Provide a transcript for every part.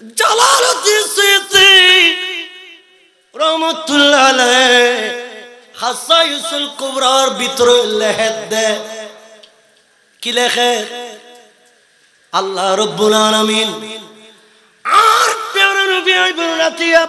Jalaluddin Suyuti রহমাতুল্লাহ আলাইহি খাসাইসুল কুবরার ভিতরে লেখেন দে কি লেখে আল্লাহ রাব্বুল আলামিন আর প্যারা নবী আইবুল রাতিয়া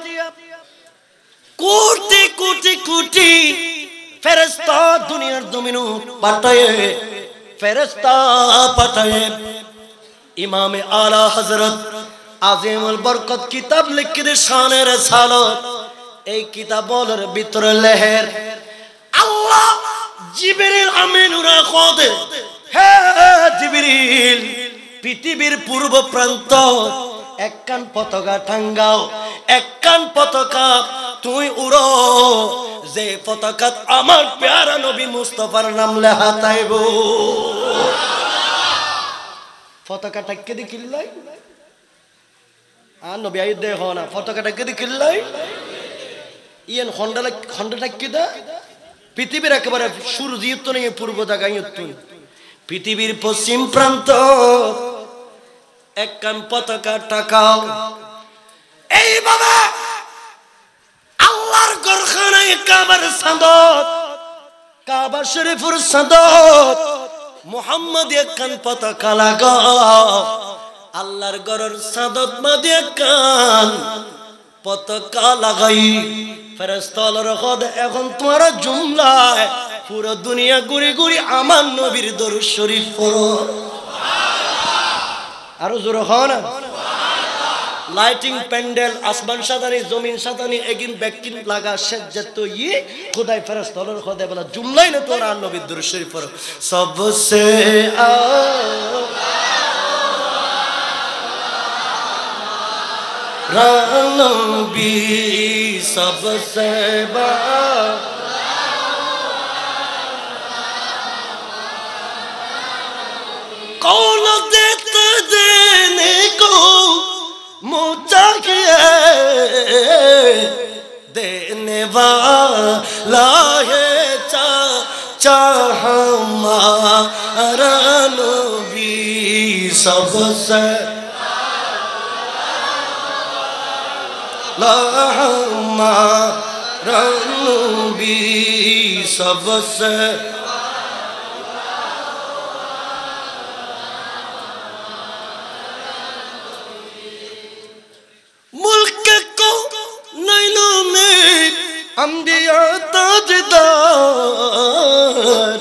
কোটি কোটি কোটি ফেরেশতা দুনিয়ার জমিন পাঠায়ে ফেরেশতা পাঠায়ে ইমামে আলা হযরত আজিমুল বরকত কিতাব লিখে শানে রিসালাত এই কিতাবের ভিতরে লেহের আল্লাহ জিবরিল আমিনুরা খোদে হে জিবরিল পৃথিবীর পূর্ব প্রান্ত একখান পতাকা টাঙ্গাও একখান পতাকা তুই উড়ো যে পতাকা আমার প্যারা নবী মুস্তাফার নাম লেখা থাকব পতাকাটা কে দেখিলাই আর নবী আই দেখো না পতাকাটা কে দেখিলাই ইয়ান খন্ডাটা কি দা পৃথিবীর একেবারে সূর্যিত নেই পূর্ব দাগাইত পৃথিবীর পশ্চিম প্রান্ত একখান পতাকা টাকাও এইভাবে আল্লাহর ঘরখানায় কাবার সাদত কাবা শরীফের সাদত মুহাম্মদ একখান পতাকা লাগাও আল্লাহর ঘরের সাদত মাঝে একখান পতাকা লাগাই ফেরেশতারা খোদ এখন তোমার জুমলায় পুরো দুনিয়া ঘুরে ঘুরে আমার নবীর দরুদ শরীফ পড়ো আরো জোরে হও না লাইটিং প্যান্ডেল আসমান সাজানি জমিন সাজানি এগিন ব্যাকিন লাগা সেজত ই খোদাই ফেরেশতারা খোদ বলা জুমলাই না তোরা আর নবীর দরুদ শরীফ পড়ো সবসে নবী सबसे कौन देते देने को मुझा देने वाला है हमारा नबी सबसे हमारा नबी सबसे मुल्क को नैनों में अंबिया ताजदार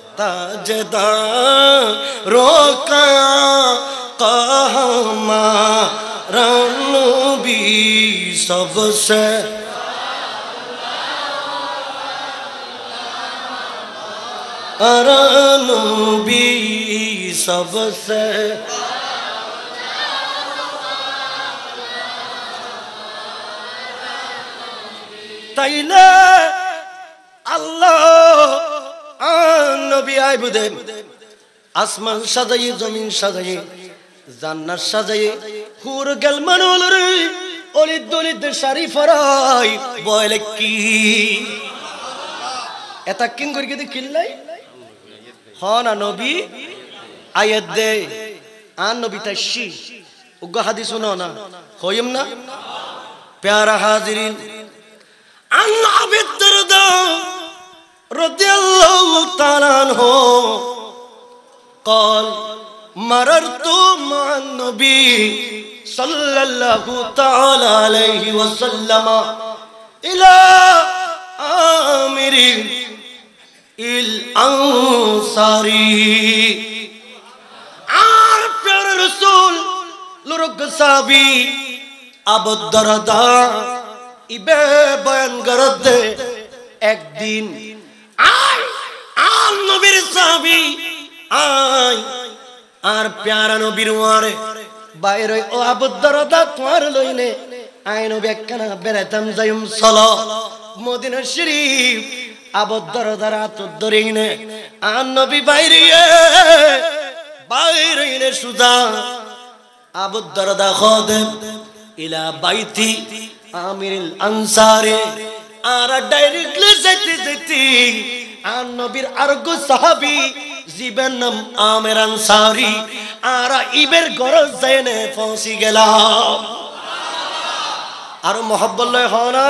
ताजदार रोका हमारा नबी सबसे नबी सबसे তাইলে আল্লাহ নবী আইবুদে আসমান সাজাই জমিন সাজাই জান্নাত সাজাই হুর গেল মানুলরে অলিদ দলিদ শাড়ি ফরাই বলে কি এটা কিং করি কি কিল্লাই হনা নবী আয়াত দে আন নবী তাশি উগ হাদিস শুনো না হইম না প্যারা হাজিরিন আন আবি দরদা রাদিয়াল্লাহু তাআলা আনহু قال مررت مع النبي صلى الله تعالى عليه وسلم إلى آمر الأنصاري আর প্যারা রাসূল লুরগ সাহাবী আবু দরদা ইবে বয়ান করতে একদিন আর নবীর সাহাবী আর প্যারা নবীর ওয়ারে বাইরে ও আবু দরদা তোমার লইনে আই নবী একখানা বেরাতাম যাইম চলো মদিনা শরীফ আবু দরদার হাত ধরিনে আর নবী বাইরে সুজা আবু দরদা খোদে ইলা বাইতি আমিরুল আনসারে আর ডাইরেক্টলি যেতে আর নবীর আরগো সাহাবী জীবের নাম আমির আনসারি আর ইবের ঘর যাইনে পৌঁছি গেলাম আর মোহাব্বত লয় হনা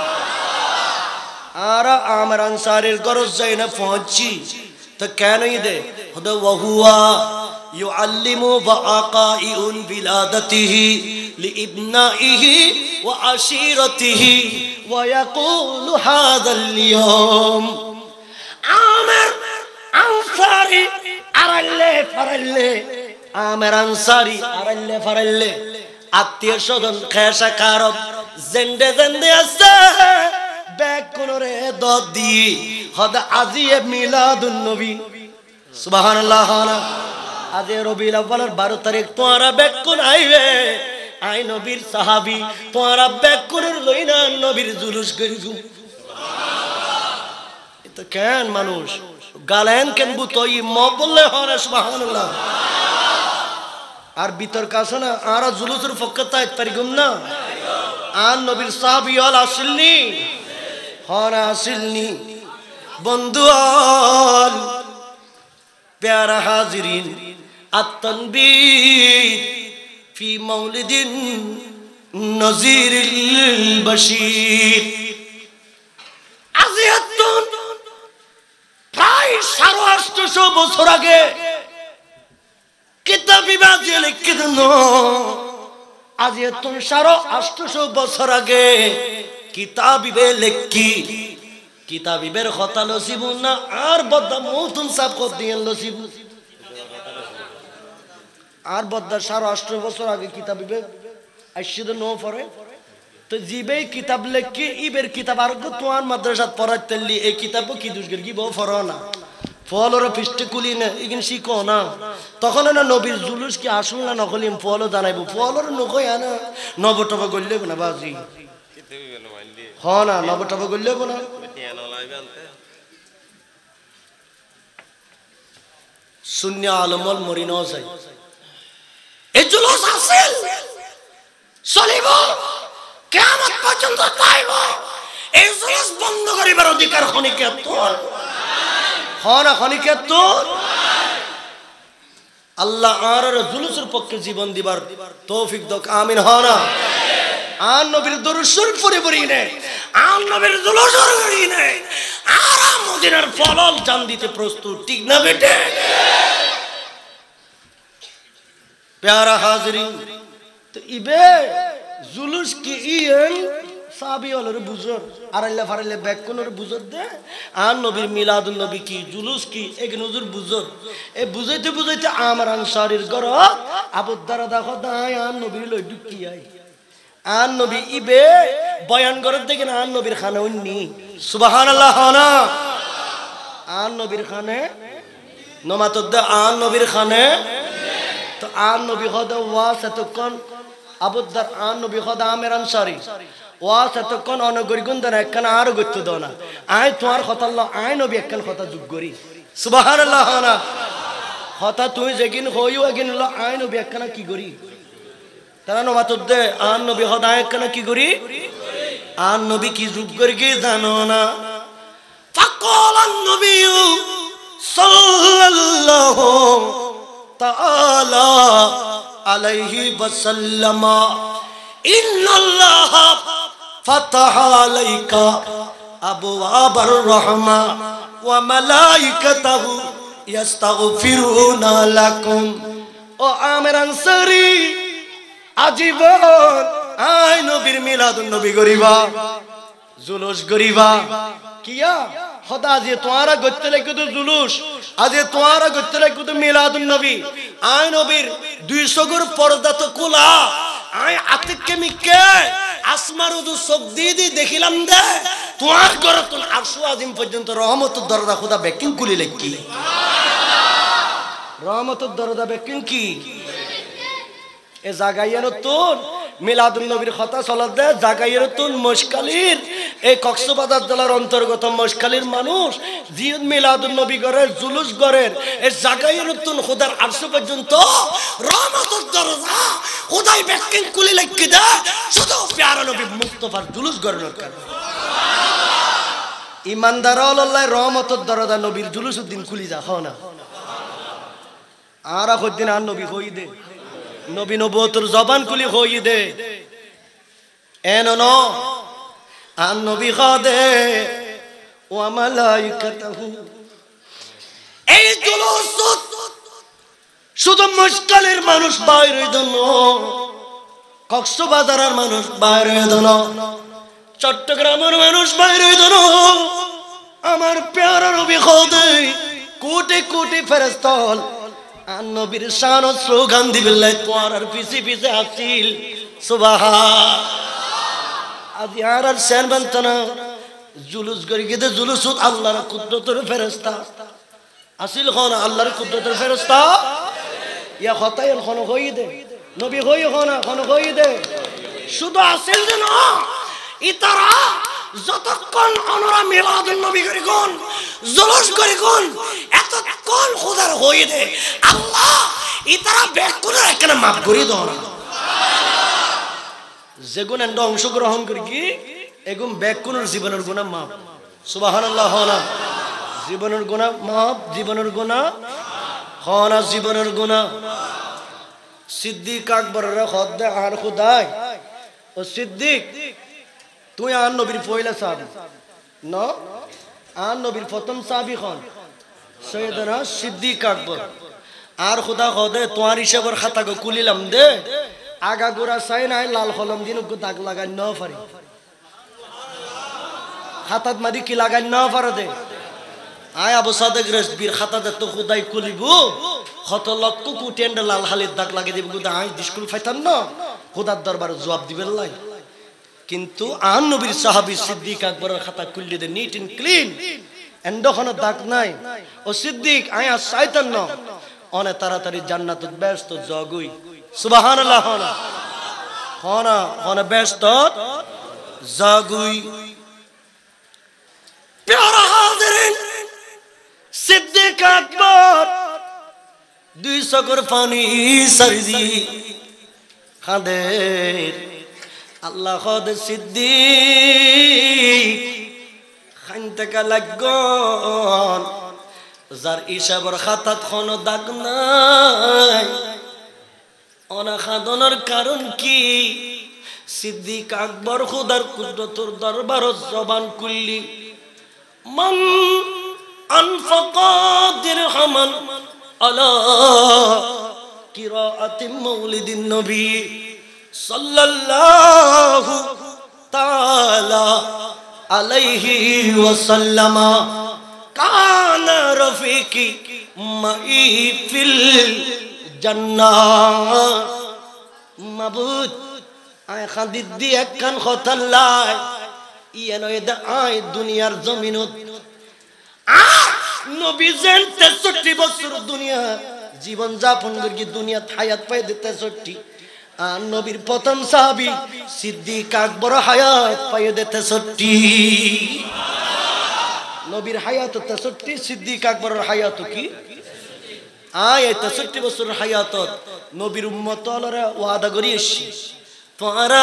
আর আমার আনসারের গরজ যাই না পৌঁছি তো কেনই দে হদ ওহুয়া ইউআল্লিমু ওয়াআকাইউন বিলাদাতিহি লিইবনাইহি ওয়া আশিরাতিহি ওয়া ইয়াকুলু হাযাল ইয়াউম আমার আনসারি আরাল্লে ফারাল্লে আমার আনসারি আরাল্লে ফারাল্লে আত্মীয় স্বজন খেসা কারব জেন্ডে জেন্ডে আছে ব্যাগ কোনরে দদি হদ আজিয়ে মিলাদুন নবী সুবহানাল্লাহ আজ রবিউল আউয়ালের 12 তারিখ তোরা ব্যাগ কোন আইবে আই নবীর সাহাবী তোরা ব্যাগ কোন লইনা নবীর জুলুস করিগু সুবহানাল্লাহ এটা কেন মানুষ গালেন কেন বুতই ম বললে হয় সুবহানাল্লাহ আর বিতর্ক আছে না আর জুলুসের পক্ষে তাই পারিগুম না আর নবীর সাহাবী হল আসিলনি হনা আসিলনি বন্ধু আল প্যারা হাজিরিন আত-তানবীর ফি মাউলিদিন নজিরিল বাশীর আজিয়াতুন প্রায় 850 বছর আগে কিতাবি বাজে লিখে দেন আজ এত 850 বছর আগে কিতাবিবে লেখি কিতাবিবের কথা লসিব না আর বদ্দা মৌতুন সাব কর দিয়েন লসিব আর বদ্দা 850 বছর আগে কিতাবিবে আইসিদ নো পড়ে তো জিবে কিতাব লেখি ইবের কিতাব আর তোয়ান মাদ্রাসাত পড়াইতেলি এই কিতাবও কি দুষ্গের কি বউ পড়ো না ফলর পৃষ্ঠে কুলি না ইগিন শিখো না তখন না নবীর জুলুস কি আসল না নকলিম ফল জানাইবো ফলর নকই আনা নবটব গল্লে না বাজি হ না নবটব গল্লে না শূন্য আলমল মরি ন যায় এই জুলুস আসল চলিব কিয়ামত পর্যন্ত পাইব এই জুলুস বন্ধ করিবার অধিকার খনিকে তোর হনা খনিকে তোর আল্লাহ আর জুলুসের পক্ষে জীবন দিবার তৌফিক দাও আমিন হনা আর নবীর দরুদ শরীফ পড়ে পড়ি নে আর নবীর জুলুস করি নে আর মদিনার ফলল জান দিতে প্রস্তুত ঠিক না বেটে প্যারা হাজিরিন তো ইবে জুলুস কি ইয়েন সাহাবী হলরে বুজুর আরাইলা ফারাইলা ব্যাক কোনরে বুজুর দে আর নবীর মিলাদুন নবী কি জুলুস কি এগন হুজুর বুজুর এ বুঝাইতে বুঝাইতে আমার আনসারীর ঘর আবু দারদা খদায় আর নবীর লই ঢুকি আই আর নবী ইবে বয়ান করে দেখেন আর নবীর খানে উন্নি সুবহানাল্লাহ না আর নবীর খানে নমাতদ আর নবীর খানে তো আর নবী খদা ওয়াস এতক্ষণ আবুদ্দার আর নবী খদা আমের আনসারী ওয়াস এতক্ষণ অনগরিগুন দেন একখানা আরো গত্য দাও না আয় তোমার কথা আয় নবী একখান কথা যোগ করি সুবহানাল্লাহ না কথা তুই যেদিন হইও একদিন আয় নবী একখানা কি করি তারা নমাতদ দে আর নবী খদা একখানা কি করি আর নবী কি যোগ করি কি জানো না ফাকালান নবী সাল্লাল্লাহু তাআলা আলাইহি ওয়াসাল্লাম ইন্নাল্লাহ ফাতাহা আলাইকা আবওয়াবার রাহমা ওয়া মালাইকাতুহু ইস্তাগফিরুনা লাকুম ও আমের আনসারী আজীবন আয় নবীর মিলাদুন নবী গরিবা জুলুস গরিবা কিয়া খোদা যে তোমারা গতে লাগে তো জুলুস আজে তোমারা গতে লাগে তো মিলাদুন নবী আয় নবীর 200 গর পর্দা তো খোলা আয় আতিককে মিকে আসমারুদু সবদিদি দেখিলাম দে তোমার ঘর তো আরশু আজিম পর্যন্ত রহমতের দরজা খোদা বেকিং কুলি লাগকি রহমতের দরজা বেকিং কি এ জাগাইয়ানো তোর মিলাদুন নবীর কথা চলা দে জাগাইয়ানো তোর মশকালির এই কক্সবাজার জেলার অন্তর্গত মশকালির মানুষ জিয়দ মিলাদুন নবী গরের জুলুস গরের এই জাগাইয়ানো তোর খোদার আরশ পর্যন্ত রহমতের দরজা খোদাই বেকিং কুলি লাগকি দে শুধু প্যারা নবী মুস্তাফার জুলুস গরের কারণে ইমানদার আল্লাহ রহমতের দরজা নবীর জুলুস দিন খুলি যা হয় না আর দিন আর নবী হই দে নবী নবুয়তের জবান খুলি হই দে এনো আন নবী খাদে ওয়া মালাইকাতুহু এই জুলুস শুধু মুশকালের মানুষ বাইরে দন কক্সবাজারের মানুষ বাইরে দন চট্টগ্রামের মানুষ বাইরে দন আমার প্যারা নবী খাদে কোটি কোটি ফেরেশতা আন নবীর শান ও স্লোগান দিবিল্লাহ তোয়ার পিছে পিছে আসিল সুবহান আজ ইয়ার শান বন্তনা জুলুস করি গেতে জুলুস আল্লাহর কুদরতের ফেরেশতা আসিল কোন আল্লাহর কুদরতের ফেরেশতা ইয়া খতায়ন কোন হই দে নবী হই কোন হই দে শুধু আসিল যে না ইতারা যতক্ষণ আমরা মিলাদুন নবী করি কোন জুলুস করি কোন এতক্ষণ খোদার হই দে আল্লাহ ইতারা বেক করে একখানে মাফ করি দাও যেগুন এন্ড অংশগ্রহণ করি কি এগুম বেক কোন জীবনের গুনাহ মাফ সুবহানাল্লাহ হনা জীবনের গুনাহ মাফ জীবনের গুনাহ হনা জীবনের গুনাহ সিদ্দিক আকবরের খোদা আর খোদাই ও সিদ্দিক তুই আর নবীর পয়লা সাহাবী ন আর নবীর প্রথম সাহাবী খন সৈয়দনা সিদ্দিক আকবর আর খোদা খোদে তোমার হিসাবের খাতা গো কুলিলাম দে আগা গোড়া চাই নাই লাল কলম দিন দাগ লাগাই ন পারি খাতাত মাদি কি লাগাই ন পারে দে আয় আবু সাদেক রেজবির খাতা দে তো খোদাই কুলিব কত লক্ষ কোটি এন্ড লাল হালির দাগ লাগিয়ে দিব গুদা আই স্কুল ফাইতাম না খোদার দরবারে জবাব দিবেন লাই কিন্তু আন নবীর সাহাবী সিদ্দিক আকবরের খাতা খুললে দে নিট এন্ড ক্লিন এন্ডখানে দাগ নাই ও সিদ্দিক আয়া শয়তান ন অনে তাড়াতাড়ি জান্নাতুত ব্যস্ত জগুই সুবহানাল্লাহ হনা হনা হনা ব্যস্ত জগুই প্যারা হাজিরিন সিদ্দিক আকবর দুই চকুর পানি সারিদি খাদে আল্লাহ খোদ সিদ্দিক খানতেকা লাগন যার হিসাবের খাতাত কোনো দাগ নাই অনা খাদনের কারণ কি সিদ্দিক আকবর খোদার কুদরতের দরবারত জবান খুললি মান আনফাকা দিরহামান আলা কিরাআতি মাউলিদিন নবী সাল্লাল্লাহু তাআলা আলাইহি ওয়াসাল্লামা কানা রফিকি মাই ফিল জান্নাহ মাবুদ আয় খাদিদ দি একখান খতাল্লাই ইয়া নয় দা আয় দুনিয়ার জমিনত নবী যেন 63 বছর দুনিয়া জীবন যাপন করি দুনিয়া হায়াত পাই দিতে 63 আর নবীর প্রথম সাহাবী সিদ্দিক আকবর হায়াত পাই দিতে 63 নবীর হায়াত 63 সিদ্দিক আকবরের হায়াত কি আয় 63 বছর হায়াতত নবীর উম্মতরা ওয়াদা করিয়েছি তোরা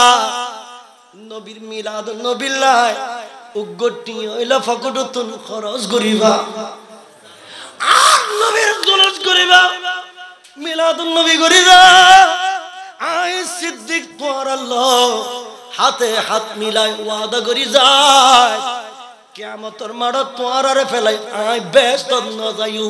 নবীর মিলাদ নবিল্লাহ উগটি হইলা ফকটতুন খরচ করিবা আর নবীর জলজ করিবা মিলাদুন নবী করিবা আয় সিদ্দিক তোর আল্লাহ হাতে হাত মিলাই ওয়াদা করি যায় কিয়ামতের মাঠত তোরারে ফেলাই আয় ব্যস্ত ন যাইউ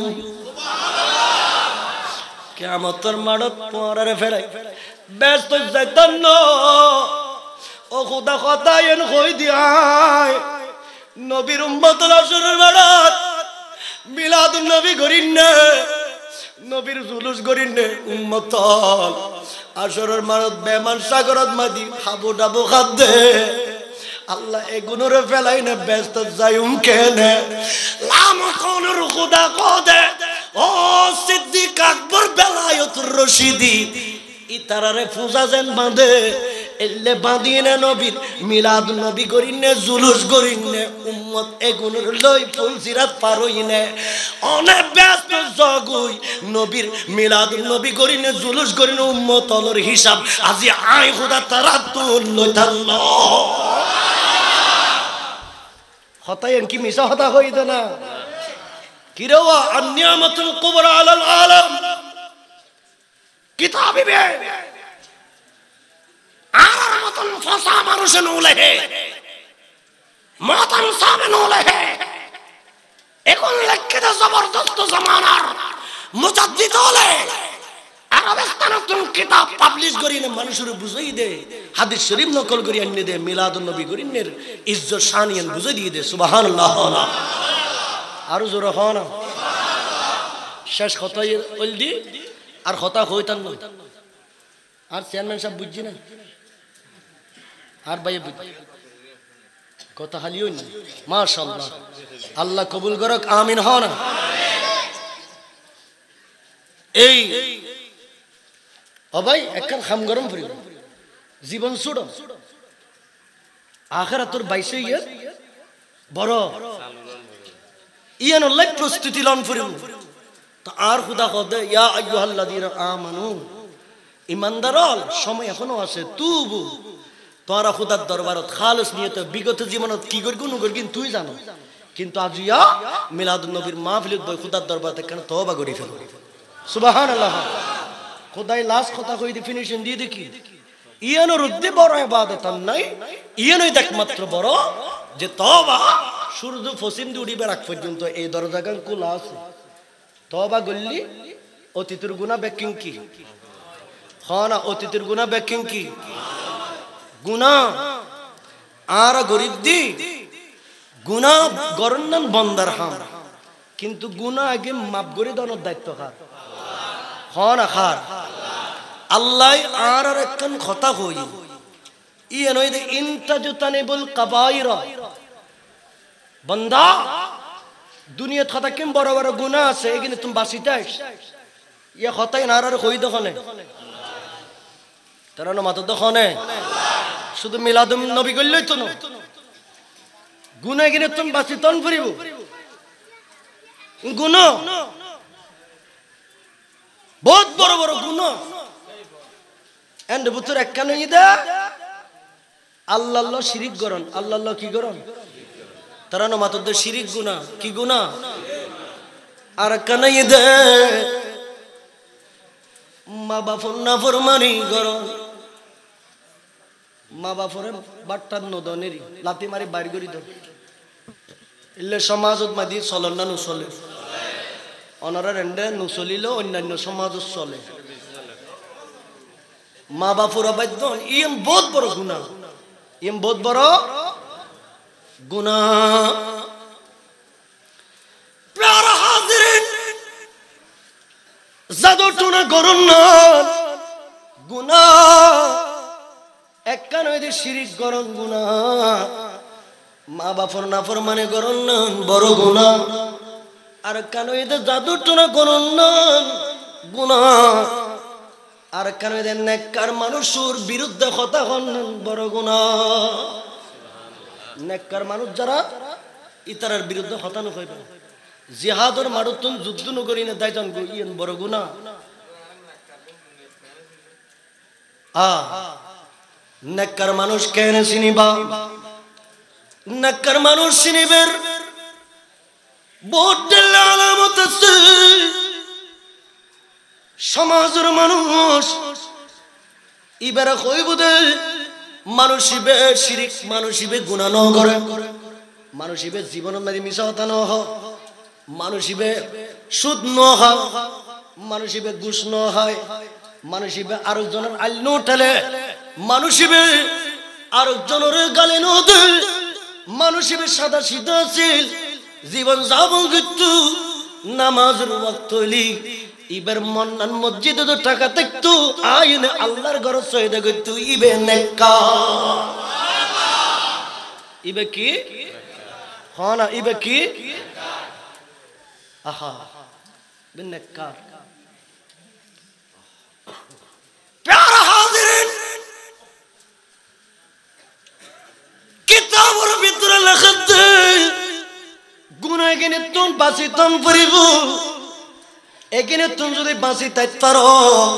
কিয়ামতের মাঠত তোরারে ফেলাই ব্যস্ত যাইতাম ন ও খোদা খতায়েন কই দিয়ায় নবীর উম্মতের আসরের বেড়াত মিলাদুন নবী করিন না নবীর জুলুস করিন না উম্মত আসরের মারত বেমান সাগরত মাদি খাবো ডাবো খাদ্দে আল্লাহ এগুনোরে ফেলাই না ব্যস্ত যাইম কেনে লাম কোনর খোদা কোদে ও সিদ্দিক আকবর বেলায়েতুর রশিদি ইতারারে ফুজা যেন বাঁধে এলে বাঁধিনে নবীর মিলাদ নবী করিনে জুলুস করিনে উম্মত এগুনোর লই ফুলসিরাত পারইনে অনেক ব্যস্ত জগুই নবীর মিলাদ নবী করিনে জুলুস করিনে উম্মত অলর হিসাব আজি আই খোদা তারা তুল লইতাল হতায়েন কি মিশা হতা হইতো না কিরওয়া আনিয়ামাতুল কুবরা আলাল আলাম কিতাবে বে আর মতন ফসা মানুষ নলে হে মতন সামনে নলে হে এখন লেখকে জবরদস্ত জামানার মুজাদ্দিদ হলে আরবিস্তানতুন কিতাব পাবলিশ করিনে মানুষের বুঝাই দে হাদিস শরীফ নকল করি আনি দে মিলাদুন নবী করিনের ইজ্জত শানিয়ান বুঝাই দিয়ে দে সুবহানাল্লাহ আর জোরে হন শেষ কথাই বলদি আর কথা হইতাম না আর চেয়ারম্যান সাহেব বুঝছি না আর ভাই কথা হালিও না মাশাআল্লাহ আল্লাহ কবুল করক আমিন হন এই ও ভাই একখান খাম গরম করি জীবন ছুড়ো আখিরাতুর 22 ইয়ার বড় ইয়ান লাইক প্রস্তুতি লন করিম তো আর খুদা কদে ইয়া আইয়ুহাল্লাযীনা আমানু ইমানদারল সময় এখনো আছে তুবু তোরা খুদার দরবারত খালেস নিয়তে বিগত জীবনত কি করি গুণ করি তুই জানো কিন্তু আজ ইয়া মিলাদুন নবীর মাহফিলত বই খুদার দরবারতে কেন তওবা করি ফেল সুবহানাল্লাহ খোদাই লাস্ট কথা কই দি ফিনিশিং দিয়ে দেখি ইয়ানো রুদ্দি বড় ইবাদত নাই ইয়ানোই একমাত্র বড় যে তওবা সূর্য ফসিম দি উড়িবে রাখ পর্যন্ত এই দরজাগান খোলা আছে তওবা গল্লি অতীতের গুনাহ ব্যাকিং কি খানা অতীতের গুনাহ ব্যাকিং কি গুনাহ আর গরিব দি গুনাহ গরন্নন বন্দার হাম কিন্তু গুনাহ আগে মাফ করে দেওয়ার দায়িত্ব কার খানা খার আল্লাহ আর একখান কথা হই ইয়ান হইদে ইনতাজতানিবুল কাবাইরা বান্দা দুনিয়া থাকা কেম বড় বড় গুনাহ আছে এখানে তুমি বাঁচিতে ইয়া কথাই না আর হই দখনে তারা না মাথা দখনে শুধু মিলাদুন নবী কইলই তো না গুনাহ এখানে তুমি বাঁচিতন ফুরিব গুনাহ বহুত বড় বড় গুনাহ এন্ড বুতর একখান ইদা আল্লাহ শিরিক করন আল্লাহ কি করন তারা না মাত্র শিরিক গুনাহ কি গুনাহ আর একখান ইদা মা বাপর নাফরমানি করন মা বাপরে বাট্টার নদনেরই লাতি মারি বাইর করি দাও ইল্লে সমাজত মাদি চলন না নুচলে অনরা রেন্ডে নুচলিলেও অন্যান্য সমাজত চলে মা বাপুরা বাধ্য ইম বহুত বড় গুনাহ ইম বহুত বড় গুনাহ প্যারা হাজিরিন জাদুটুনা করুন না গুনাহ একখান হইতে শিরিক করুন গুনাহ মা বাপুর নাফরমানি করুন না বড় গুনাহ আর কেন হইতে জাদুটুনা করুন না গুনাহ আর কেন নেককার মানুষের বিরুদ্ধে কথা হন বড় গুনাহ নেককার মানুষ যারা ইতারার বিরুদ্ধে কথা নকইবে জিহাদর মারুতুন যুদ্ধ নকরি না দাইজান গো ইয়েন বড় গুনাহ নেককার মানুষ কেন চিনিবা নেককার মানুষ চিনিবের বহুত আলামত আছে সমাজের মানুষ ইবারে কইব দে মানুষিবে শিরিক মানুষিবে গুনাহ ন করে মানুষিবে জীবনের মাঝে মিছা কথা ন হ মানুষিবে সুদ ন হয় মানুষিবে ঘুষ ন হয় মানুষিবে আরেকজনের আইল ন ঠেলে মানুষিবে আরেকজনের গালে ন দে মানুষিবে সাদা সিধা ছিল জীবন যাপন করতো নামাজের ওয়াক্ত হইলি ইবার মন্নান মসজিদে তো টাকা থাকতো আইনে আল্লাহর ঘর সয়দা করতো ইবে নেককার ইবে কি হনা ইবে কি আহা ইবে নেককার প্যারা হাজিরিন কিতাবের ভিতরে লেখা আছে গুনাহ গেনে তুম বাঁচিতন পড়িব এখানে তুমি যদি বাঁচি তাই পারো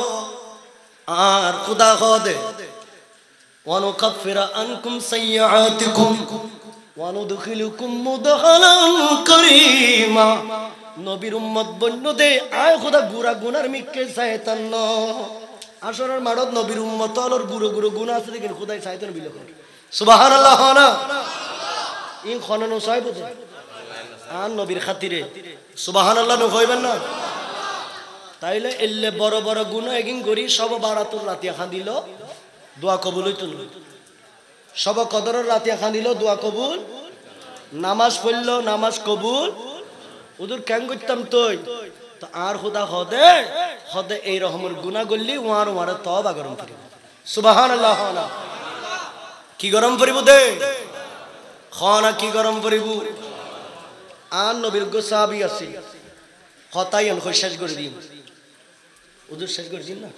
আর খুদা খোদে ওয়ানুকাফিরা আনকুম সাইয়্যাতিকুম ওয়ানুদখিলুকুম মুদখালান কারীমা নবীর উম্মত বন্য দে আয় খুদা গুরা গুনার মিকে শয়তান ন আসরের মারত নবীর উম্মত হলর গুরু গুরু গুণ আছে দেখেন খোদাই চাইতেন বিল করে সুবহানাল্লাহ হনা ইন খনন সাহেব আন নবীর খাতিরে সুবহানাল্লাহ ন কইবেন না তাইলে এলে বড় বড় গুণ এগিন করি সব বারাতুর রাতিয়া খান দিল দোয়া কবুল হইতো সব কদরের রাতিয়া খান দিল দোয়া কবুল নামাজ পড়লো নামাজ কবুল ওদের কেন করতাম তুই তো আর খুদা হদে হদে এই রকমের গুণা করলি ওয়ার ওয়ারে তওবা গরম করি সুবহানাল্লাহ হনা কি গরম করিব দে খানা কি গরম করিব আন নবীর গো সাহাবী আছে হতাই আন কই শেষ করে দিন ওদের শেষ করে দিন না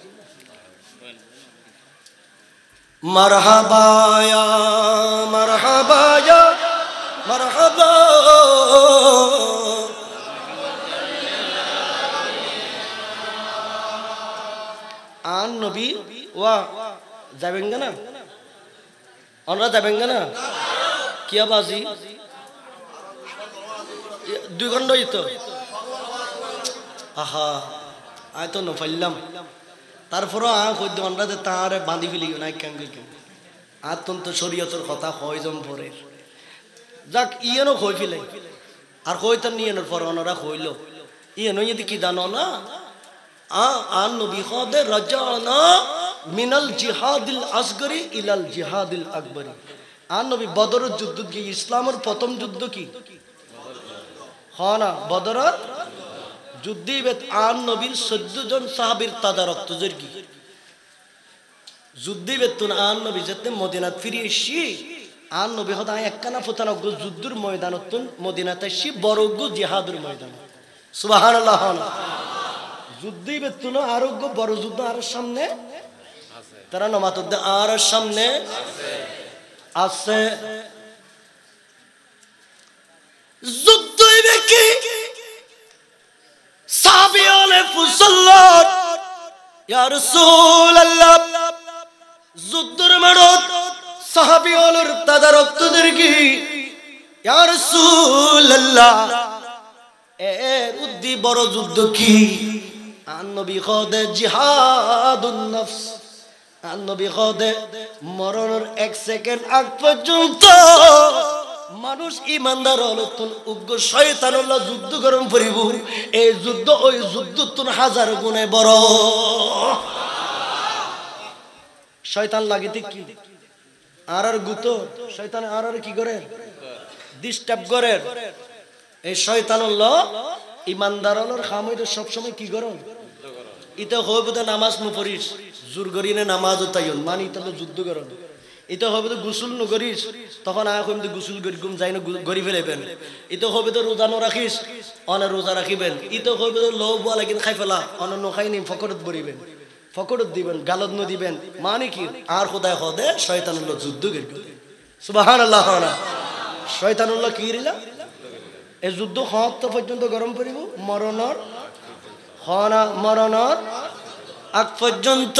মারহাবা ইয়া মারহাবা ইয়া মারহাবা আন নবী ওয়া যাবেন না আমরা যাবেন না কি আবাজি 2 ঘন্টা হইতো আহা আয় তো নফাইলাম তারপরও কইদ আমরা তারে বাঁধি ফেলি নাই কেন আতন্ত শরীয়তের কথা কয়জন পরে যাক ইয়েনও কই ফেলে আর কইতাম নিয়েনের পর ওনারা কইল ইয়েনও যদি কি জানো না আন নবী খদে রাজানা মিনাল জিহাদিল আসগরি ইলাল জিহাদিল আকবরি আন নবী বদরের যুদ্ধ গিয়ে ইসলামের প্রথম যুদ্ধ কি হনা বদরের যুদ্ধে আন নবীর 14 জন সাহাবীর তাদারক তুজের কি যুদ্ধে বেতুন আন নবী যেতে মদিনাত ফিরে এসি আন নবী হদা একখানা ফুতানা যুদ্ধের ময়দানত মদিনাতে এসি বড় জিহাদের ময়দান সুবহানাল্লাহ হনা যুদ্ধই বেতুন আরোগ্য বড় যুদ্ধ আর সামনে তারা নমাতদ্দে আর সামনে আছে যুদ্ধই বেকি সাহাবী ওলে ফুসল্লাত ইয়া রাসূলুল্লাহ যুদ্ধের মাঠত সাহাবী ওলের তাদারক তুদের কি ইয়া রাসূলুল্লাহ এর উদ্দি বড় যুদ্ধ কি আন নবী খদে জিহাদুন নফস আন নবী খদে মরণের 1 সেকেন্ড আগ পর্যন্ত মানুষ ইমানদার হলো তুন উগ্র শয়তানুল্লাহ যুদ্ধ গরম করিব এই যুদ্ধ ওই যুদ্ধ তুন 1000 গুণে বড় শয়তান লাগিতে কি আর গুত শয়তান আর কি করে ডিস্টার্ব করে এই শয়তানুল্লাহ ইমানদারনের খামইতে সব সময় কি গরম ইতে হইবতে নামাজ নু পড়িস জোর করিনে নামাজও তাইন মানি তাহলে যুদ্ধ গরম ইতে হইবতে গোসল নু করিস তখন আয় কইতে গোসল করি ঘুম যাই না গরি ফেলাইবেন ইতে হইবতে রোজা ন রাখিস অনে রোজা রাখিবেন ইতে হইবতে লও বুয়া লাগিন খাই ফেলা অনে ন খাইনি ফকরত বরিবেন ফকরত দিবেন গালত ন দিবেন মানে কি আর খোদায় খদে শয়তানুল্লাহ যুদ্ধ করি সুবহানাল্লাহ না শয়তানুল্লাহ কি রিলা এই যুদ্ধ সমাপ্ত পর্যন্ত গরম করিব মরণর হনা মরণর আগ পর্যন্ত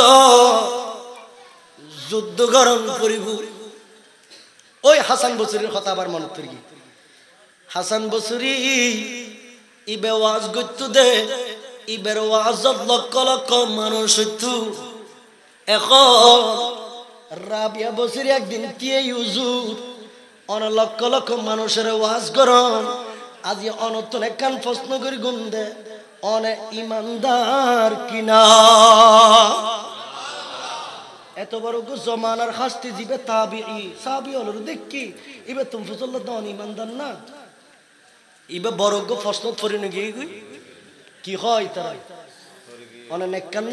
যুদ্ধ গরম করিব ওই হাসান বসরির কথা আবার মনে করি হাসান বসরি ইবে ওয়াজ গইতো দে ইবের ওয়াজত লক্ষ লক্ষ মানুষ হইতো এখন রাবিয়া বসরি একদিন টিয়ে হুজুর অন লক্ষ লক্ষ মানুষের ওয়াজ গরম আজি অনতন একখান প্রশ্ন করি গুন্দে অনে ইমানদার কিনা এত বড় জমানার হাসতে জিবে তাবিঈ সাহাবী হলো দেখি ইবে তুমি ফজল দন ইমানদার না ইবে বড় প্রশ্ন পড়ে নে গই কি হয় তারা অনে নেককান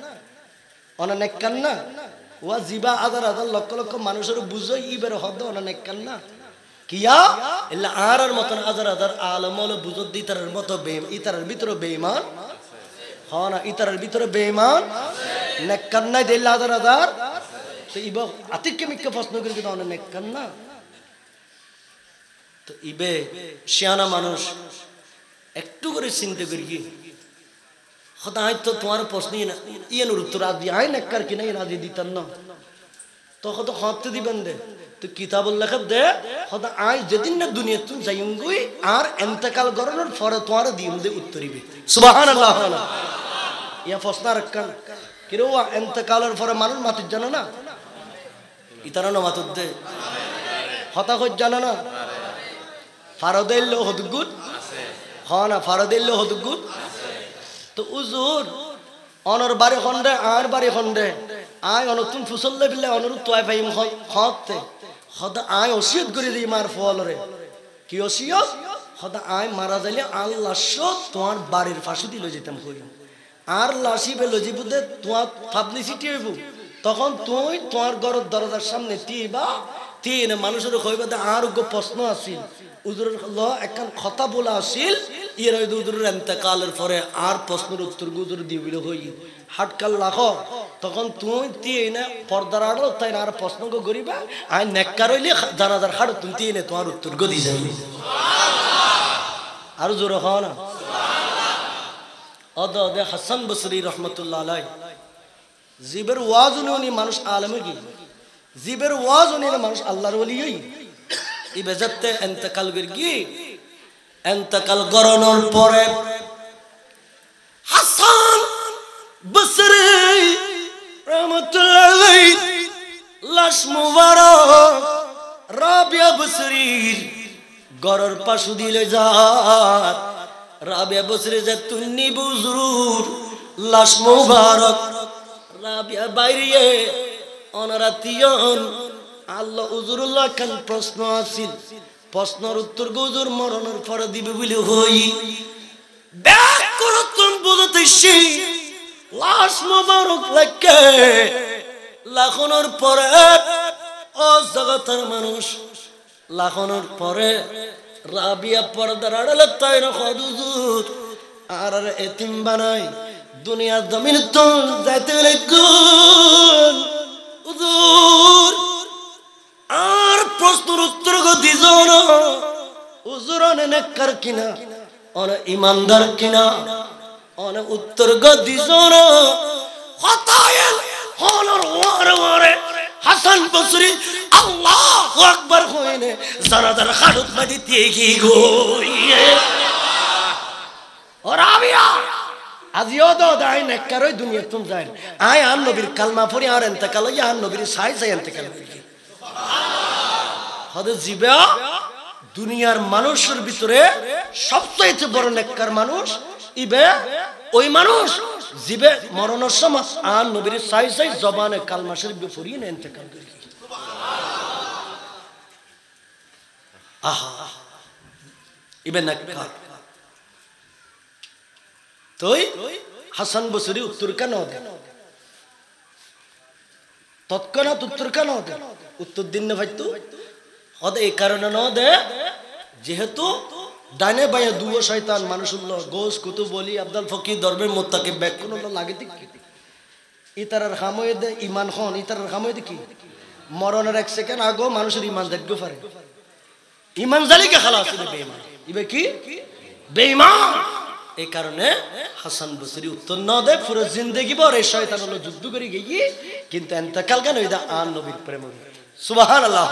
না ওয়া জিবা হাজার হাজার লক্ষ লক্ষ মানুষের বুঝই ইবের হদ অনে নেককান না কিয়া ইল্লা আরার মতন হাজার হাজার আলেম হলো বুঝত দিতারের মতো ইতারের ভিতরে বেঈমান হনা ইতারের ভিতরে বেঈমান নেককান নাই দিল্লা হাজার হাজার তো ইবা আতিককে মিক্কে প্রশ্ন করে দিতে অনেক নেককান না তো ইবে শিয়ানা মানুষ একটু করে চিন্তা করি কি হতা তো তোমার প্রশ্নই না ইয়ের উত্তর আদি আয় নেককার কিনা ইয়ে আদি দিতাম না তখন তো হতে দিবেন দে তো কিতাবুল লেখা দে হতা আয় যেদিন না দুনিয়া তুমি যাইঙ্গুই আর এন্তেকাল করানোর পরে তোমার দিন দে উত্তরিবে সুবহানাল্লাহ ইয়া প্রশ্ন রাখকান কিরে ও এতেকালের পরে মানুষ মাতুর জানো না ইতারা না মাতুর দে হতাশ জানো না ফারদেল হদগুদ হ্যাঁ না ফারদেল হদগুদ তো উজুর অনর বাড়ি খন্ডে আর বাড়ি খন্ডে আয় অনতুন ফুসল্লে বিলে অনুরূপ তোয়াই পাইম হতে হদা আয় ওসিয়ত করে দিই মার ফলরে কি ওসিয়ত হদা আয় মারা যাইলে আল্লাহ সব তোমার বাড়ির ফাঁসি দিল যেতাম কই আর লাশি বেলো জীবুদে তোমার পাবলিসিটি হইব তখন তুই তোমার ঘরের দরজার সামনে তিবা তিন মানুষের কইবা আর গো প্রশ্ন আসিল উজুরের একখান কথা বলা আসিল ইয়ের উজুরের এতেকালের পরে আর প্রশ্নের উত্তর গুজুর দিবিল হই হাটকাল লাখ তখন তুই তিনে পর্দার আড়ো তাই আর প্রশ্ন করিবা আয় নেককার হইলে জানাজার হাড় তুমি তিনে তোমার উত্তর গো দি যাইবে আর জোরে হও না অদ অদে হাসান বসরি রহমতুল্লাহ আলাই জিবের ওয়াজ উনি মানুষ আলমে কি জিবের ওয়াজ উনি মানুষ আল্লাহর ওলি ই বেজাতে এতেকাল গি এতেকাল গরনোর পরে হাসান বসরি রহমতুল্লাহ আলাই লাশ মুবারক রাবিয়া বসরির গরর পাশু দিলে যাত রাবিয়া বসরি যে তুন্নি বুজুর লাশ মুবারক রাবিয়া বাইরে অনারাতিয়ন আল্লাহ উজুরুল্লাহ খান প্রশ্ন আসিল প্রশ্নের উত্তর গুজুর মরণের পরে দিবে বলে হই ব্যাক করতুন বুঝতেছি লাশ মুবারক লাগে লাখনের পরে ও জগতের মানুষ লাখনের পরে রাবিয়া পর্দার আড়ালে তাই না হুজুর আর এতিম বানাই দুনিয়ার জমিন তো যাইতে গুণ হুজুর আর প্রশ্নের উত্তর গো দিজ না হুজুর অনেক নেককার কিনা অনেক ইমানদার কিনা অনেক উত্তর গো দিজ না হতায়েল হনর ওয়ারে হাসান বসরি আল্লাহু আকবার কইনে জানাজার খারুত মাদি তেগি গো ও রাবিয়া আজিও তো দাই নেককার ওই দুনিয়া তুম যায় আয় আর নবীর কালমা পড়ি আর এতেকাল ইয়া আর নবীর সাই সাই এতেকাল সুবহানাল্লাহ হদে জিবা দুনিয়ার মানুষের ভিতরে সবচেয়ে বড় নেককার মানুষ ইবে ওই মানুষ জিবে মরণের সময় আর নবীর সাই সাই জবানে কালমা শরীফ পড়িয়ে না এতেকাল করে আহা ইবে নেককার তোই হাসান বসরি উত্তর কেন দে তৎক্ষণাৎ উত্তর কেন দে উত্তর দিন না ভাই তো হদে এই কারণে ন দে যেহেতু ডানে বায়ে দুও শয়তান মানুষুল্লাহ গোস কুতুব বলি আব্দুল ফকির দরবের মোত্তাকে ব্যাক কোন লাগে কি ইতারার খাময়ে দে ঈমান খন ইতারার খাময়ে দে কি মরণের এক সেকেন্ড আগো মানুষের ঈমান দেখতে পারে ঈমান জালিকে খালাস দিবে বেঈমান ইবে কি বেঈমান এই কারণে হাসান বসরি উত্তর না দেয় পুরো জিন্দেগি ভর এই শয়তান হলো যুদ্ধ করে গিয়ে কিন্তু এতেকাল কেন এটা আর নবীর প্রেম সুবহানাল্লাহ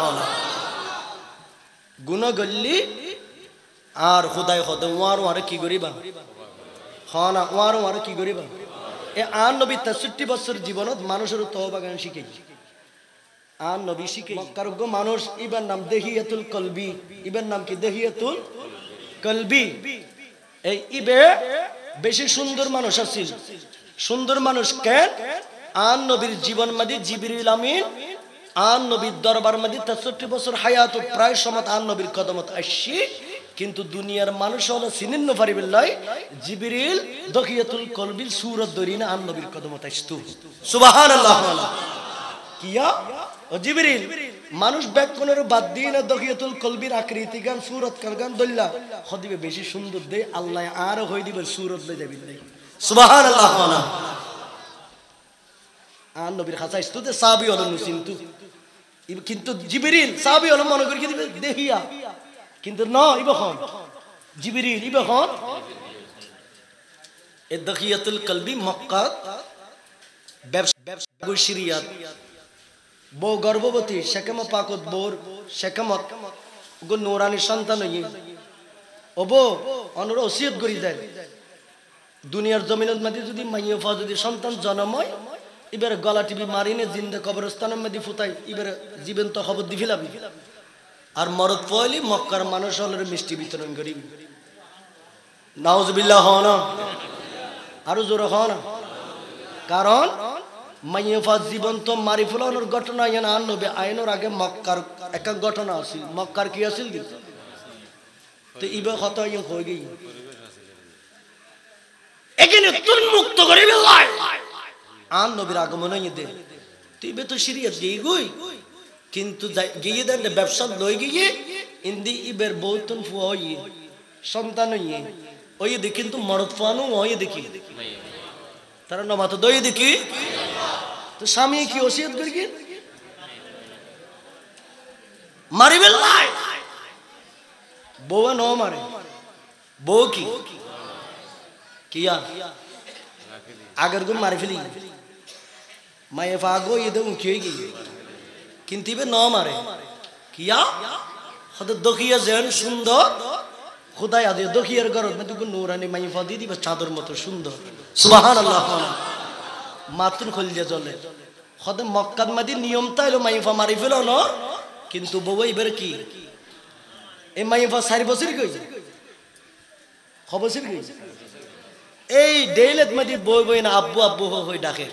গুণ গল্লি আর খুদাই খোদে ওয়ার ওয়ারে কি করিবা হ্যাঁ না ওয়ার ওয়ারে কি করিবা এ আর নবী 63 বছর জীবনত মানুষের তওবা গান শিখে আর নবী শিখে মক্কার মানুষ ইবার নাম দেহিয়াতুল কলবি ইবার নাম কি দেহিয়াতুল কলবি এই ইবে বেশি সুন্দর মানুষ আছিল সুন্দর মানুষ কেন আর নবীর জীবন মাদি জিবরিল আমিন আর নবীর দরবার মাদি 63 বছর হায়াত প্রায় সমাত আর নবীর কদমত আসছি কিন্তু দুনিয়ার মানুষ হলো চিনিন্ন পারিবিল্লাহ জিবরিল দখিয়াতুল কলবিল সূরত দরিনা আর নবীর কদমত আসতু সুবহানাল্লাহ কিয়া ও জিবরিল মানুষ ব্যাক কোনের বাদ দিয়ে না দখিয়াতুল কলবির আকৃতি গান সূরত কারগান দল্লা খদিবে বেশি সুন্দর দে আল্লাহ আর হই দিবে সূরত লই যাবি সুবহানাল্লাহ আর নবীর খাসা ইস্তুতে সাহাবী হলো মুসিন্তু কিন্তু জিবরিল সাহাবী হলো মনে করি কি দিবে দেহিয়া কিন্তু না ইবখন জিবরিল ইবখন এ দখিয়াতুল কলবি মক্কা ব্যবসা গুশরিয়াত বউ গর্ভবতী শেকেমা পাকত বোর শেকেমত গো নূরানি সন্তান হই ও বউ অনুর ওসিয়ত করি দেয় দুনিয়ার জমিনত মাঝে যদি মাইয়া ফা যদি সন্তান জন্ম হয় এবারে গলা টিভি মারিনে জিন্দা কবরস্থানের মধ্যে ফুটাই এবারে জীবন্ত খবর দি ফেলাবি আর মরদ পয়লি মক্কার মানুষ হলের মিষ্টি বিতরণ করি নাউজুবিল্লাহ হন আরো জোরে হন কারণ মাইয়ফা জীবন্ত মারি ফেলানোর ঘটনা এনে আনবে আইনের আগে মক্কার এক ঘটনা আছে মক্কার কি আছিল তো ইবে কত হয়ে গই এখানে তুন মুক্ত করে বেলায় আন নবীর আগমন হয়ে দে তুই বে তো সিরিয়াস গিয়ে গই কিন্তু গিয়ে দেন ব্যবসা লই গিয়ে ইন্দি ইবের বহুতন ফুয়া হইয়ে সন্তান হইয়ে ওই দেখি কিন্তু মরদ ফুয়ানো হইয়ে দেখি তারা নমাত দই দেখি তো স্বামী কি ওসিয়ত করি কি মারি বেলায় বউ ন মারে বউ কি কিয়া আগের গুণ মারি ফেলি মায়ে ফাগো ইদে মুখি হয়ে গিয়ে কিন্তু ইবে ন মারে কিয়া হতে দখিয়া যেন সুন্দর খোদাই আদে দখিয়ার গরত মধ্যে কোন নূরানি মাই ফাদি দিবে চাদর মতো সুন্দর সুবহানাল্লাহ মাতুন খলিজা জ্বলে হতে মক্কার মাদি নিয়ম তাইলো মাইফা মারি ফেলো ন কিন্তু বউ ইবের কি এই মাইফা 4 বছর কই খবসির কই এই ডেইলেত মাদি বই বই না আব্বু আব্বু হই ডাকে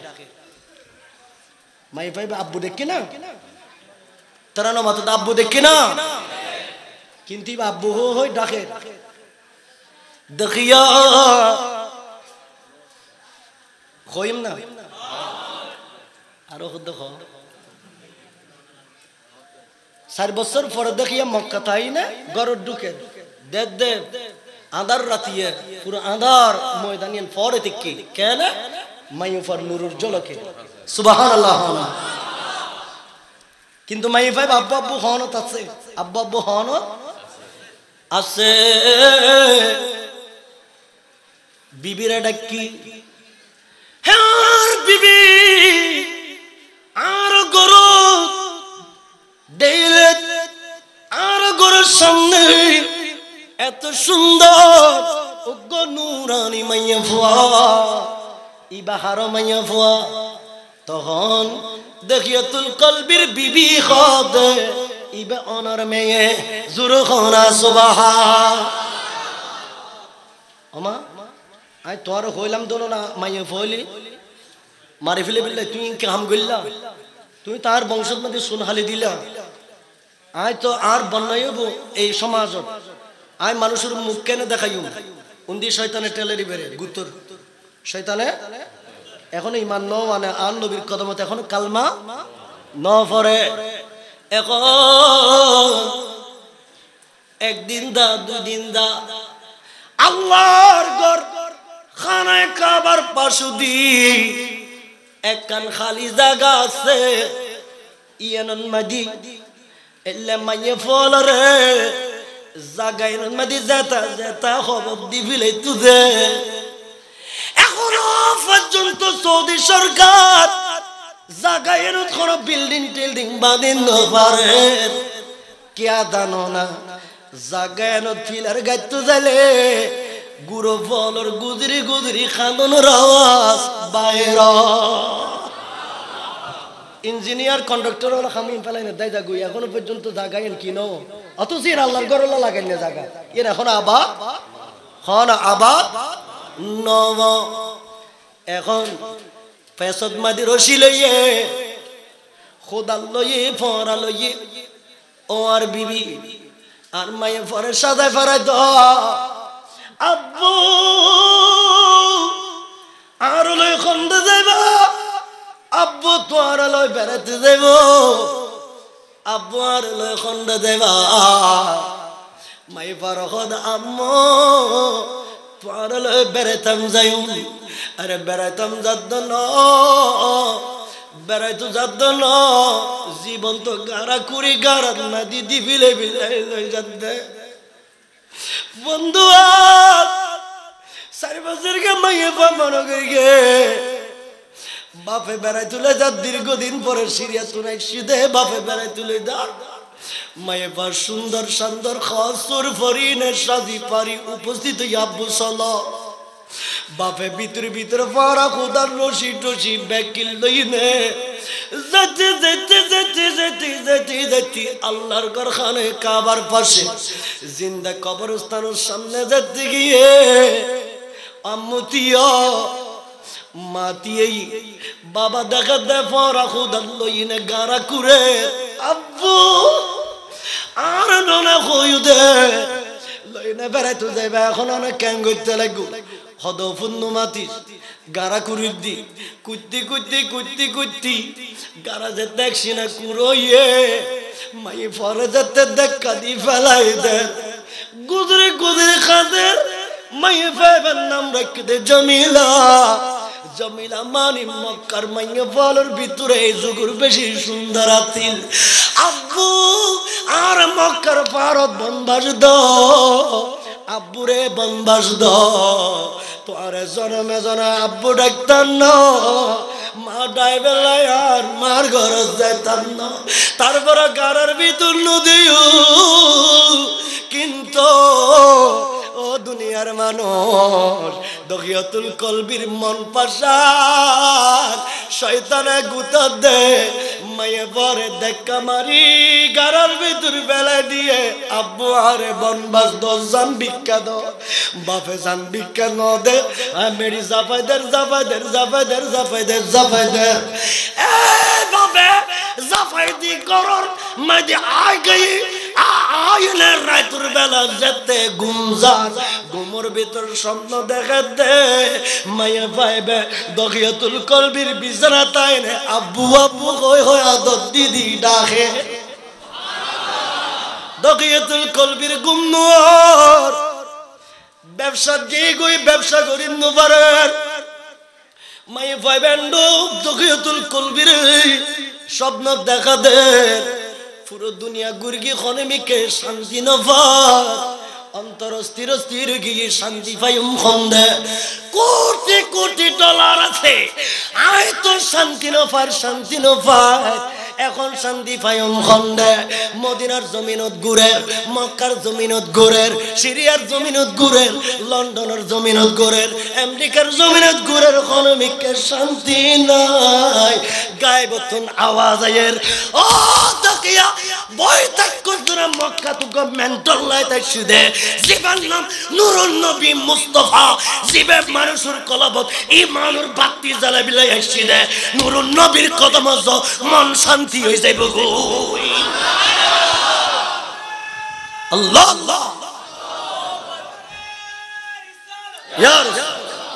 মাই ভাই আব্বু দেখি না তারা না মাতো আব্বু দেখি না কিন্তু আব্বু হই ডাকে দেখিয়া কইম না আরো দেখো 4 বছর পরে দেখিয়া মক্কা তাই না গরর ঢুকে দে দে আধার রাতিয়ে পুরো আধার ময়দানিয়ান পরে থেকে কেন মাইফার নূরের ঝলকে সুবহানাল্লাহ কিন্তু মাইফাই আব্বু আব্বু হনত আছে আব্বু আব্বু হনত আছে বিবিরা ডাকি হ্যাঁ বিবি আর গরু দেইলে আর গরুর সামনে এত সুন্দর উগ্র নূরানি মাইয়া ফুয়া ইবাহার মাইয়া ফুয়া তখন দেখিয়াতুল কলবির বিবি খদে ইবে অনার মেয়ে জুরু খনা সুবহা আমা আই তোর হইলাম দোনো না মাইয়া ফুয়ালি মারি ফেলে বিল্লা তুই কাম গইলা তুই তার বংশের মধ্যে সুনহালি দিলা আই তো আর বন্যাইব এই সমাজত আই মানুষের মুখ কেন দেখাইম উন্দি শয়তানে টেলেরি বেরে গুতর শয়তানে এখন ইমান ন মানে আন নবীর কদমত এখন কালমা ন পড়ে এখন একদিন দা দুই দিন দা আল্লাহর ঘর খানায় কাবার পাশুদি একখান খালি জায়গা আছে ইয়ানন মাদি এলে মাইয়ে ফলরে জাগাইন মাদি যেতা যেতা খবর দিবিলে তুদে এখনো পর্যন্ত সৌদি সরকার জাগাইন কোন বিল্ডিং টিল্ডিং বাঁধিন পারে কিয়া জানো না জাগাইন ফিলার গাইতে যাইলে গুরু ফলর গুজরি গুজরি খান্দনের আওয়াজ বাইরা ইঞ্জিনিয়ার কন্ডাক্টর ওলা খামিন ফেলাই না দাই জাগুই এখনো পর্যন্ত জাগাইন কিনো অথচ এর আল্লাহর ঘরলা লাগাই না জায়গা এর এখন আবাদ হন আবাদ নব এখন ফেসদ মাদি রশি লইয়ে খোদাল লইয়ে ফরা লইয়ে ও আর বিবি আর মায়ে ফরে সাদায় ফরাই দ আব্বু আর লই খন্দ যাইবা আব্বু তোর লই বেড়াতে যাইব আব্বু আর লই খন্দ যাইবা মাই পার খদ আম্মু তোর লই বেড়াতাম যাইম আরে বেড়াইতাম যাদ না বেড়াইতো যাদ না জীবন তো গাড়া কুড়ি গাড়া না দিদি বিলে বিলে লই যাদ বন্ধু 4 বছর গে মাইয়ে পা মনে করি গে বাপে বেড়াই তুলে যা দীর্ঘদিন পরে সিরিয়া তুনাই সিধে বাপে বেড়াই তুলে যা মায়ে পা সুন্দর সুন্দর খসুর ফরিনে সাজি পারি উপস্থিত আব্বু সাল্লাহ বাপে ভিতরে ভিতরে পারা খোদার রশি টসি ব্যাকিল লইনে যেতে যেতে যেতে যেতে যেতে যেতে আল্লাহর ঘরখানে কাবার পাশে জিন্দা কবরস্থানের সামনে যেতে গিয়ে আম্মুতিয়া মাতিয়েই বাবা দেখা দে পরা খোদার লইনে গারা কুরে আব্বু আর ননা কই দে লইনে বেড়াইতে যাইবা এখন অনেক ক্যাং করতে লাগবো হদফুন্ন মাতিস গারা কুড়ির দি কুত্তি কুত্তি কুত্তি কুত্তি গারা যে দেখছি না কুড়োইয়ে মাই পরে যেতে দেখ কাঁদি ফেলাই দে গুজরে গুজরে খাদে মাই ফাইবার নাম রাখি দে জমিলা জমিলা মানি মক্কার মাইয়ে ফলের ভিতরে জুগুর বেশি সুন্দর আতিল আব্বু আর মক্কার পারত বনবাস দাও আব্বুরে বনবাস দাও তোরে জনমে জন আব্বু ডাকতাম না মা ডাইবেলায় আর মার ঘর যাইতাম না তারপরে গাড়ার ভিতর নদীও কিন্তু ও দুনিয়ার মানুষ দখিয়াতুল কলবির মন পাশার শয়তানে গুতা দে মায়ে পরে দেখা মারি গাড়ার ভিতর বেলা দিয়ে আব্বু আরে বনবাস দশ জান ভিক্ষা দ বাপে জান ভিক্ষা ন দে মেরি জাফাইদের জাফাইদের জাফাইদের জাফাইদের জাফাইদের এ বাপে জাফাই দি করর মাঝে আই গই আইনের রাতের বেলা যেতে গুমজার গুমর ভিতর স্বপ্ন দেখা দে মায়ে পাইবে দখিয়াতুল কলবির বিছানা তাইনে আব্বু আব্বু কই হয় আদত দিদি ডাকে দখিয়াতুল কলবির গুমনুয়ার ব্যবসা দিয়ে গই ব্যবসা করি নুবারের মায়ে পাইবে দখিয়াতুল কলবির স্বপ্ন দেখা দে পুরো দুনিয়া গুরগি খনেমিকে শান্তি নফার অন্তর স্থির স্থির গিয়ে শান্তি পাইম খন্দে কোটি কোটি ডলার আছে আয় তো শান্তি নফার এখন শান্তি পাইম খন্দে মদিনার জমিনত ঘুরের মক্কার জমিনত ঘুরের সিরিয়ার জমিনত ঘুরের লন্ডনের জমিনত ঘুরের আমেরিকার জমিনত ঘুরের খনেমিকে শান্তি নাই গায়বতুন আওয়াজ আয়ের ও তকিয়া বই তাক কুজরা মক্কা তু মেন্টাল লাইতে শুদে জীবন নাম নুরুন নবী মুস্তাফা জীবে মানুষের কলবত ঈমানুর বাতি জ্বালা বিলাই আসিদে নুরুন নবীর কদম মন শান্তি হয়ে যাইব গো আল্লাহ আল্লাহ ইয়া রাসূল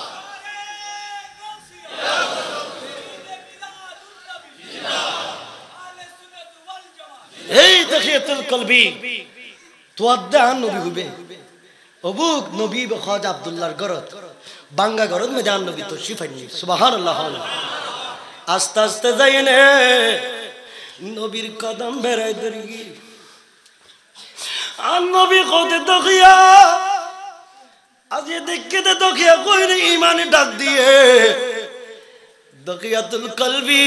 এই দখিয়াতুল কলবি তোয়াদ্দা নবী হইবে অবুক নবী খাজা আব্দুল্লাহর গরত বাঙ্গা গরত মে জান নবী তো শিফাইনি সুবহানাল্লাহ আস্তে আস্তে যাইনে নবীর কদম বেরাই দরগি আর নবী কোতে দখিয়া আজ দেখকে দে দখিয়া কইরে ঈমানে ডাক দিয়ে দখিয়াতুল কলবি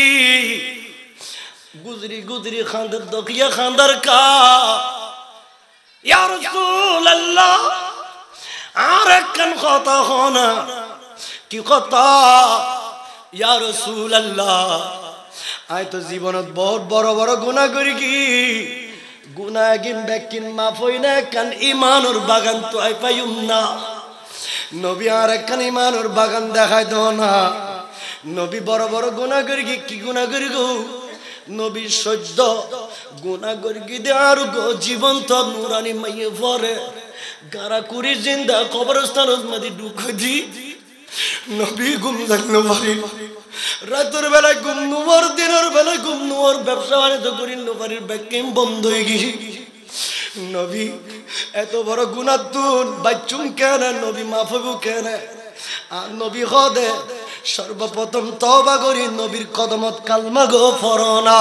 গুজরি গুজরি খান্দর দখিয়া খান্দর কা ইয়া রাসূলুল্লাহ আর কান কথা হনা কি কথা ইয়া রাসূলুল্লাহ আই তো জীবনত বহুত বড় বড় গুনাহ করি কি গুনাহ গিন বেকিন মাফ হই না কান ঈমানুর বাগান তো আই পাইম না নবী আর কান ঈমানুর বাগান দেখাই দাও না নবী বড় বড় গুনাহ করি কি গুনাহ করি গো নবী সহ্য গুনাহ করি দে আর গো জীবন তো নুরানি মাইয়ে পরে গারা কুরি জিন্দা কবরস্থানত মধ্যে ঢুকে দি নবী ঘুম লাগলো পারি রাতের বেলা ঘুম নুয়ার দিনের বেলা ঘুম নুয়ার ব্যবসা বাণিজ্য করি নোপারির ব্যাকিং বন্ধ হয়ে গেছি নবী এত বড় গুনাহ তুন বাচ্চুম কেন নবী মাফ হবো কেন আর নবী খদে সর্বপ্রথম তওবা করি নবীর কদমত কালমা গো ফরনা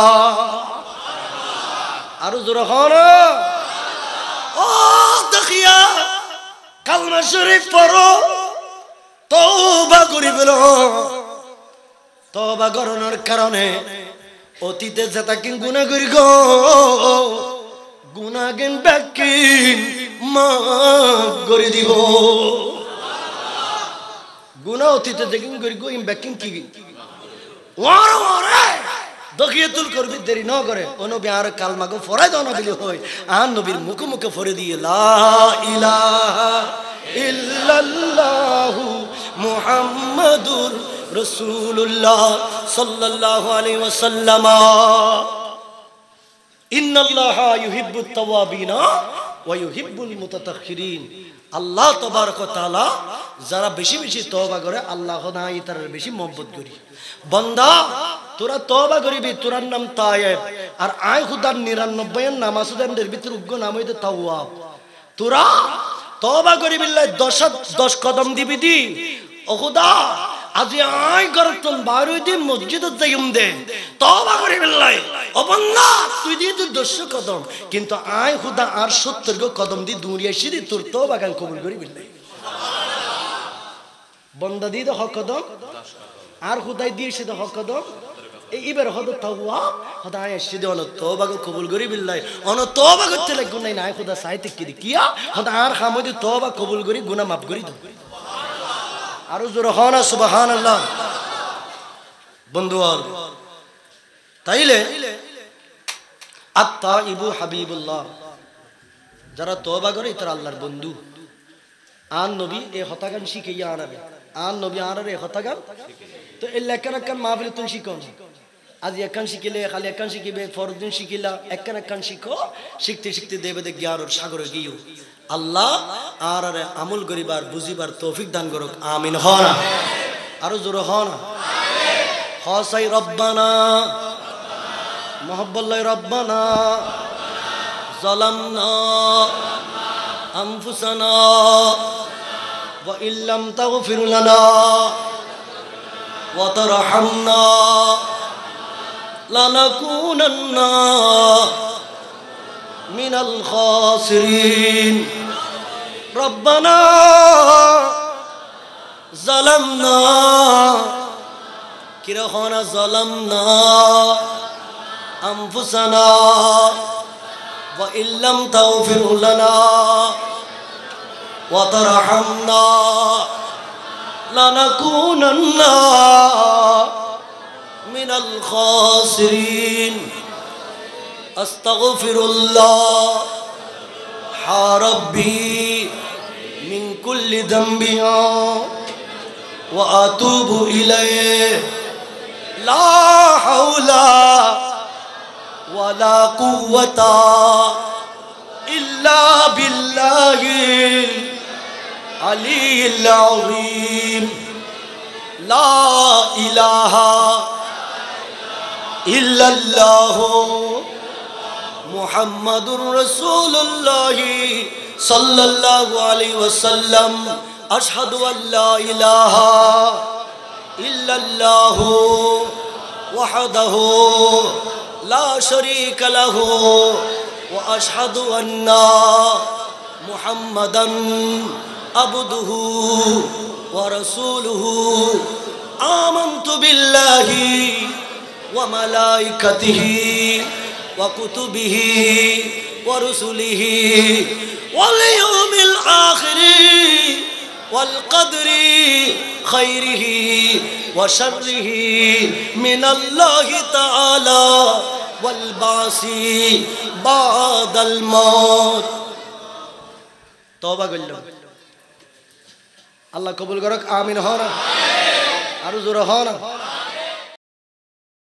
আর জোরে হনা ও দেখিয়া কালমা শরীফ পড়ো তওবা করি বলো তওবা করার কারণে অতীতে যেটা কিন গুনাহ করি গো গুনাহ গেন বাকি মাফ করে দিব গুনা অতীতে দেখিন করি গো ইম ব্যাকিং কি ওয়ারে ওয়ারে দখিয়াতুল করবি দেরি ন করে ও নবী আর কালমাগো ফরাই দাও না বিলি হয় আর নবীর মুখে মুখে ফরে দিয়ে লা ইলাহা ইল্লাল্লাহু মুহাম্মাদুর রাসূলুল্লাহ সাল্লাল্লাহু আলাইহি ওয়াসাল্লাম ইন্নাল্লাহা ইউহিব্বুত তাওয়াবিনা ওয়া ইউহিব্বুল মুতাতাখিরিন আল্লাহ তাবারক ওয়া তাআলা যারা বেশি বেশি তওবা করে আল্লাহ নাই তার বেশি মহব্বত করি বান্দা তোরা তওবা করিবি তোর নাম তায়েব আর আয় খুদার 99 এর নাম আছে তাদের ভিতর উগ্র নাম হইতে তাওয়াব তোরা তওবা করিবি 10 কদম দিবি দি ও খোদা আজি আয় করতন বাইরে দি মসজিদে যাইম দে তওবা করিবি ও বান্দা তুই দি তো 10 কদম কিন্তু আয় খোদা আর 70 কদম দি দুনিয়া সিদি তোর তওবা গান কবুল করিবি বান্দা দি তো হক কদম আর খুদাই দিয়েছে তো হক কদম এইবার হয়তো তাওয়াব খোদায় সিদে অন তওবা কবুল করি বিল্লাহ অন তওবা করতে লাগ গুনাহ নাই খোদা সাইতে কি কিয়া খোদা আর খামদি তওবা কবুল করি গুনাহ maaf করি দাও আর জোর হনা সুবহানাল্লাহ বন্ধুগণ তাইলে আত-তাইবু হাবিবুল্লাহ যারা তওবা করে তারা আল্লাহর বন্ধু আন নবী এই হতাগান শিখাইয়া আনাবে আন নবী আনারে হতাগান তো এই লেখান মাহফিল তুমি শিখো আজ একান শিখিলে খালি একান শিখিবে ফরদিন শিখিলা একান শিখো শিখতে শিখতে দেবে দে জ্ঞানের সাগরে গিয়েও আল্লাহ আর আমল করিবার বুঝিবার তৌফিক দান করুক আমিন হনা আরো জোর হনা হসাই রব্বানা মোহাব্বল্লাহ রব্বানা যালামনা আনফুসানা ওয়া ইল্লাম তাগফির লানা ওয়া তারহামনা লানাকুনান্না মিনাল খাসিরিন রব্বানা যালামনা কিরহনা যালামনা আনফুসানা ওয়া ইল্লাম তাগফির লানা ওয়া তারহামনা লানাকুনান্না মিনাল খাসিরিন আস্তাগফিরুল্লাহ হা রাব্বি মিন কুল্লি যামবি ওয়া আতুবু ইলাইহি লা হাওলা ওয়ালা কুওয়াতা ইল্লা বিল্লাহিল আলিয়্যিল আযীম লা ইলাহা ইল্লাল্লাহু মুহাম্মাদুর রাসূলুল্লাহ সাল্লাল্লাহু আলাইহি ওয়াসাল্লাম আশহাদু আল্লা ইলাহা ইল্লাল্লাহু ওয়াহদাহু লা শারীকা লাহু ওয়া আশহাদু আন্না মুহাম্মাদান আবদুহু ওয়া রাসূলুহু আমানতু বিল্লাহি ওয়া মালাইকাতিহি ওয়া কুতুবিহি ওয়া রুসুলিহি ওয়াল ইয়াউমিল আখিরি ওয়াল কদরি খাইরিহি ওয়া শাররিহি মিনাল্লাহি তাআলা ওয়াল বাসি বাদাল মাউত তওবা করলাম আল্লাহ কবুল করুক আমিন হনা আরো জোরে হনা